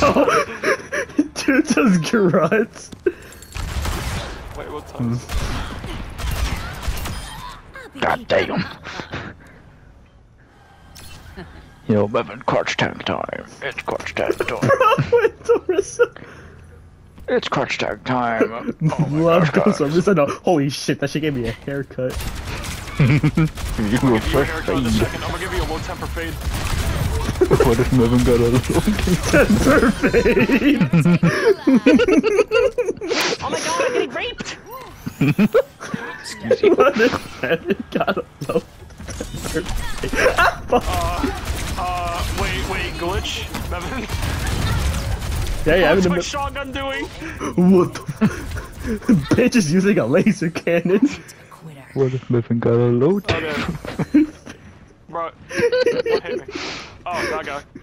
Dude just grunts. Wait, what time? God damn. Yo, Bevan, crotch tank time. It's crotch tank time. Wait, Dorissa. It's crotch tank time. Oh my Love gosh, Dorissa. No, holy shit, that shit gave me a haircut. You Give go you a first, haircut in a second. I'm gonna give you a low temper fade. What if Bevan got a little Temper fade. Oh my god, I'm getting raped! Excuse you. What if Bevan got a low temper fade? Wait, glitch? Bevan? Yeah, What's I'm my in shotgun doing? What the bitch is using a laser cannon. What if Bevan got a low Okay. Bro, what hit me? Oh, that guy.